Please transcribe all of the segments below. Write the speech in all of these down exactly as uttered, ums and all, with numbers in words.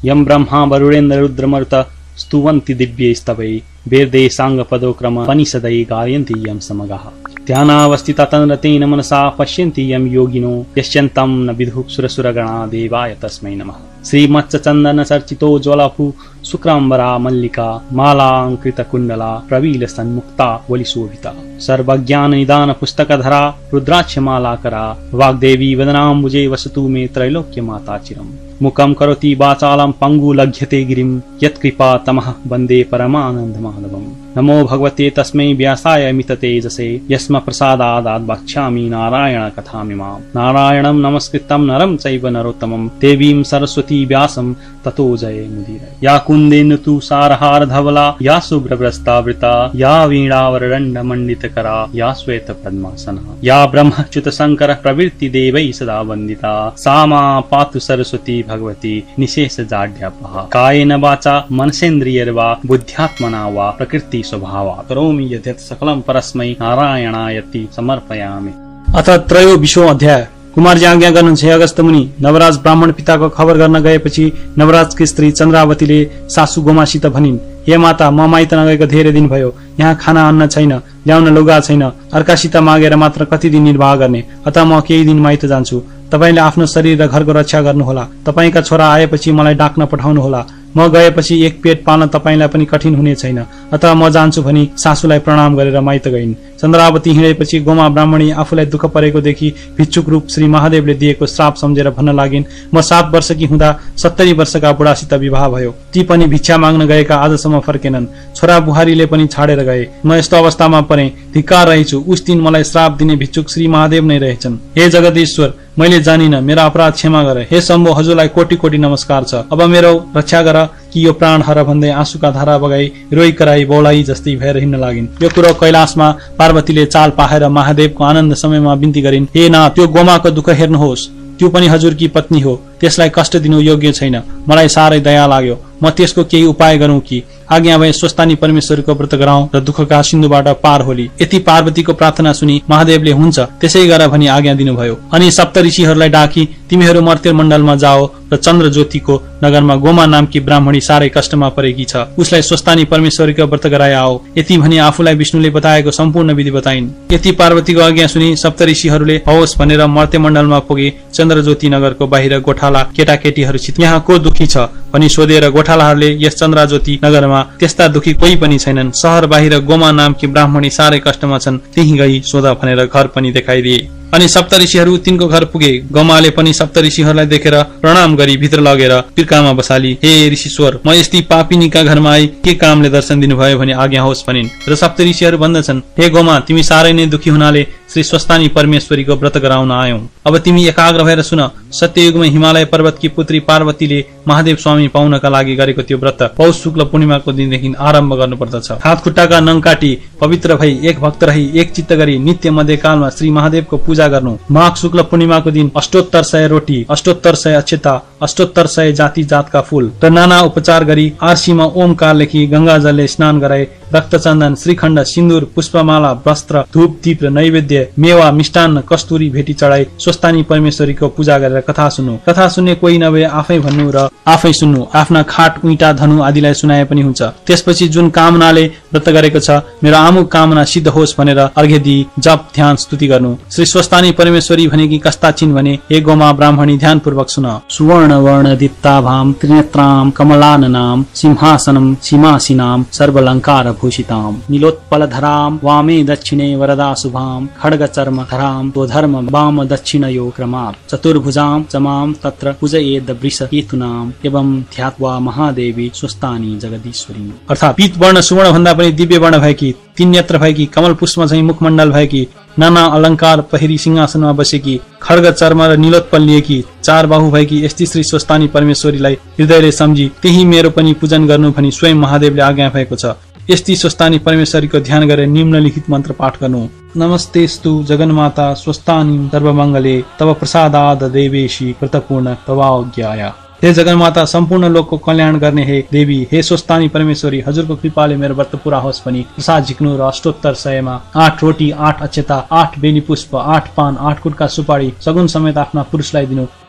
यम ब्रह्मा वरुणेन्द्र रुद्रमरुत स्तुवन्ति दिव्यैस्तवै वेदे साङ्गपदोक्रम पनिषदै गायन्ति यं समगाः ध्यानावस्थिता तन्रतेन मनसा पश्यन्ति यं योगिनो यश्यन्तं न विदुः सुरसुरगणा देवाय तस्मै नमः। श्रीमत्स्यचन्दन चर्चितो ज्वलभू शुक्राम्बरा मल्लिका मालांकृत कुण्डला प्रवील सन्मुक्ता वलिशोभिता सर्वज्ञान निदान पुस्तकधरा रुद्राक्षमालाकरा वाग्देवी वदनाम्बुजे वसतु मे त्रैलोक्य माता चिरम्। मुखं करोति वाचालं पंगु लघ्यते गिरिं यत्कृपा तमः वन्दे परमानन्द माधवम्। नमो भगवते तस्मै व्यासाय मिततेजसे यस्म प्रसादादात् वक्ष्यामि नारायण कथामिमाम्। नारायणं नमस्कृतं नरं चैव नरोत्तमं देवीं सरस्वती व्यासं ततो जये मुदीरये। या कुन्देन्दु तु सारहार धवला या शुभ्रवस्त्रावृता या वीणावरदण्ड मंडितकरा या श्वेत पद्मासना या ब्रह्मच्युत शंकर प्रवृत्ति देवै सदा वन्दिता सा मा पातु सरस्वती भगवती निशेष जाड्यापहा। कायेन वाचा मनसेन्द्रियैर्वा बुद्ध्यात्मना वा प्रकृति स्वभावात् करोमि यद्यत् सकलं परस्मै नारायणायति समर्पयामि। अथ त्रयोविंशो अध्याय। कुमारजी आज्ञा गर्नुहुन्छ, हे अगस्त मुनि, नवराज ब्राह्मण पिताको खबर गर्न गएपछि नवराजकी स्त्री चन्द्रावतीले सासू गोमासित भनिन्, हे माता, म माइत नगएको धेरै दिन भयो। यहाँ खाना अन्न छैन, ल्याउन लुगा छैन, अर्कासित मागेर मात्र कति दिन निर्वाह गर्ने। अतः म केही दिन माइत जान्छु। तपाईले आफ्नो शरीर र घरको रक्षा गर्नुहोला। तपाईका छोरा आएपछि मलाई डाक्न पठाउनुहोला। म गएपछि एक पेट पाल्न तपाईलाई पनि कठिन हुने छैन। अतः म जान्छु भनी सासूलाई प्रणाम गरेर माइत गइन्। चन्द्रावती हिँडेपछि गोमा ब्राह्मणी आफूलाई दुःख परेको देखि भिक्षुक रूप श्री महादेवले दिएको श्राप सम्झेर भन्न लागिन्, म सात वर्षकी हुँदा सत्तरी वर्षका बुढासित विवाह भयो। ती पनि भिक्षा माग्न गएका आजसम्म फर्केनन्। छोरा बुहारीले पनि छाडेर गए। म यस्तो अवस्थामा परे, धिक्कार रहेछु। उस दिन मलाई श्राप दिने भिक्षुक श्री महादेव नै रहेछन्। हे जगदीश्वर, मैले जानिन, मेरा अपराध क्षमा गर। हे शम्भो, हजुरलाई कोटी कोटी नमस्कार छ। अब मेरो रक्षा गर कि यो प्राण हर भन्दै आँसुका धारा बगाई रोई कराई बौलाई जस्तै भएर हिँड्न लागिन्। यो कुरो कैलाशमा पार्वतीले चाल पाएर महादेवको आनन्द समयमा बिन्ती गरिन्, हे नाथ, त्यो गोमाको दुःख हेर्नुहोस्। त्यो पनि हजुरकी पत्नी हो, त्यसलाई कष्ट दिनु योग्य छैन। मलाई साह्रै दया लाग्यो। म त्यसको केही उपाय गरौं कि? आज्ञा भए स्वस्तानी परमेश्वरको व्रत गराउँ र दुःखका सिन्धुबाट पार होली। यति पार्वतीको प्रार्थना सुनि महादेवले हुन्छ त्यसै गर भनी आज्ञा दिनुभयो। अनि सप्तऋषिहरूलाई डाकी तिमीहरू मर्त्य मण्डलमा जाओ र चन्द्र ज्योतिको नगरमा गोमा नामकी ब्राह्मणी साह्रै कष्टमा परेकी छ, उसलाई स्वस्तानी परमेश्वरको व्रत गराए आओ। यति भनी आफूलाई विष्णुले बताएको सम्पूर्ण विधि बताइन्। यति पार्वतीको आज्ञा सुनि सप्तऋषिहरूले हवस् भनेर मर्त्य मण्डलमा पुगे। चन्द्र ज्योति नगरको बाहिर गोठाला केटाकेटीहरूसित यहाँ को दुखी छ भनी सोधेर गोठालाहरूले यस चन्द्र ज्योति नगरमा त्यस्ता दुखी कोही पनि छैनन्। शहर बाहिर गोमा नामकी ब्राह्मणी साह्रै कष्टमा छन्, त्यही गई सोध भनेर घर पनि देखाइदिए। अनि सप्तऋषिहरू तिनको घर पुगे। गोमाले पनि सप्तऋषिहरूलाई देखेर प्रणाम गरी भित्र लगेर तिर्कामा बसाली। हे ऋषिश्वर, म यस्तै पापिनीका घरमा आई के कामले दर्शन दिनुभयो भने आज्ञा होस् भनिन्। र सप्तऋषिहरू भन्दछन्, हे गोमा, तिमी साह्रै नै दुखी हुनाले श्री स्वस्तानी परमेश्वरीको व्रत गराउन आयौं। अब तिमी एकाग्र भएर सुन। सत्ययुगमा हिमालय पर्वतकी पुत्री पार्वतीले महादेव स्वामी पाउनका लागि गरेको त्यो व्रत पौष शुक्ल पूर्णिमाको दिनदेखि आरम्भ गर्नुपर्दछ। हात खुट्टाका नङ काटी पवित्र भई एक भक्त रही एक चित्त गरी नित्य मध्यकालमा श्री महादेवको पूजा गर्नु। माघ शुक्ल पूर्णिमाको दिन अष्टोत्तर सय रोटी, अष्टोत्तर सय अक्षता, अष्टोत्तर सय जाति जातका फूल र नाना उपचार गरी आरसीमा ओमकार लेखी गंगा जलले स्नान गराए। रक्तचन्दन, श्रीखण्ड, सिन्दूर, पुष्पमाला, वस्त्र, धूप दीप र नैवेद्य, मेवा, मिष्टान्न, कस्तुरी भेटी चढाई स्वस्तानी परमेश्वरीको पूजा गरेर कथा सुन्नु। कथा सुन्ने कोही नभए आफै भन्नु र आफै सुन्नु। आफ्ना खाट, उइटा, धनु आदिलाई सुनाए पनि हुन्छ। त्यसपछि जुन कामनाले व्रत गरेको छ, मेरो आमुक कामना सिद्ध होस् भनेर अर्घ्य दिई जप ध्यान स्तुति गर्नु। श्री स्वस्तानी परमेश्वरी भनेकी कस्ता छिन् भने, हे गोमा ब्राह्मणी, ध्यान पूर्वक सुन। सुवर्ण वर्ण दीप्ताभाम त्रिनेत्राम कमलाननाम सिंहासनम सीमासीनाम सर्वलंकार भूषिताम नीलोत्पलधराम वामे दक्षिणे वरदा शुभाम खड्ग चर्म धराम तो धर्म वाम दक्षिणयो क्रमात् चतुर्भुजाम चमाम तत्र पूजयेद वृष केतुनाम एवं ध्यात्वा महादेवी स्वस्तानी जगदीश्वरी। अर्थात् पीत वर्ण सुवर्ण भन्दा पनि दिव्य वर्ण भएकी, तीन नेत्र भएकी, कमल पुष्प झैं मुखमण्डल भएकी, नाना अलंकार पहिरी सिंहासनमा बसेकी, खड्ग चर्म र नीलोत्पल लिएकी, चार बाहु भएकी यस्ती श्री स्वस्तानी परमेश्वरीलाई हृदयले सम्झी त्यही मेरो पनि पूजन गर्नु भनी स्वयं महादेवले आज्ञा भएको छ। यस्ती स्वस्तानी परमेश्वरीको ध्यान गरेर निम्नलिखित मन्त्र पाठ गर्नु। नमस्तेस्तु जगन्माता स्वस्तानी सर्वमङ्गले तव प्रसादाद देवेशी व्रतपूर्ण तवाज्ञाया। हे जगन्माता, सम्पूर्ण लोकको कल्याण गर्ने हे देवी, हे स्वस्तानी परमेश्वरी, हजुरको कृपाले मेरो व्रत पूरा होस् भनी प्रसाद झिक्नु र अष्टोत्तर सयमा आठ रोटी, आठ अक्षता, आठ बेली पुष्प, आठ पान, आठ कुटका सुपारी सगुन समेत आफ्ना पुरुषलाई दिनु।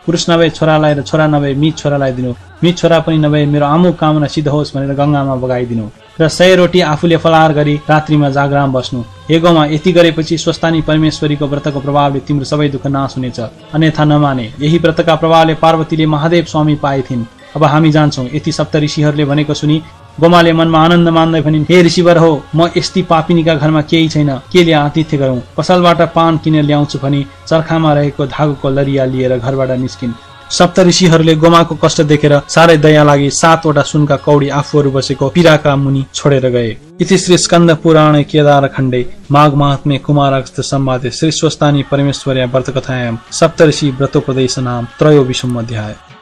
पुरुष नभए छोरालाई र छोरा नभए मित छोरालाई दिनु, मित छोरा पनि नभए मेरो आमुक कामना सिद्ध होस् भनेर गंगामा बगाइदिनु र सय रोटी आफूले फलाहार गरी रात्रिमा जागराम बस्नु। हे गौमा, यति गरेपछि स्वस्थानी परमेश्वरीको व्रतको प्रभावले तिम्रो सबै दुःख नाश हुनेछ, अन्यथा नमाने। यही व्रतका प्रभावले पार्वतीले महादेव स्वामी पाएथिन्। अब हामी जान्छौं। यति सप्त ऋषिहरूले भनेको सुनि गोमाले मनमा आनन्द मान्दै भनिन्, हे ऋषिवर हो, म यस्ती पापिनीका घरमा केही छैन, केले आतिथ्य गरौं। पसलबाट पान किनेर ल्याउँछु भनी चर्खामा रहेको धागोको लरिया लिएर घरबाट निस्किन्। सप्त ऋषिहरूले गोमाको कष्ट देखेर साह्रै दया लागि सातवटा सुनका कौडी आफूहरू बसेको पिराका मुनि छोडेर गए। इति श्री स्कन्द पुराणे केदार खण्डे माघ महात्म्ये कुमारागस्त्य संवादे श्री स्वस्थानी परमेश्वर्या व्रतकथायां सप्तऋषि व्रतोपदेशनाम त्रयोविंशोऽध्यायः।